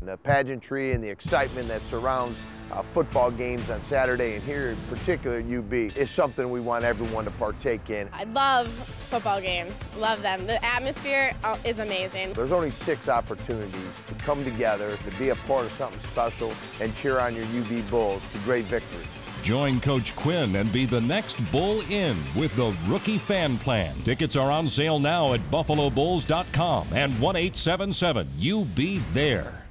The pageantry and the excitement that surrounds football games on Saturday, and here in particular at UB, is something we want everyone to partake in. I love football games, love them. The atmosphere is amazing. There's only 6 opportunities to come together, to be a part of something special, and cheer on your UB Bulls to great victories. Join Coach Quinn and be the next Bull in with the Rookie Fan Plan. Tickets are on sale now at BuffaloBulls.com and 1-877-UB-THERE.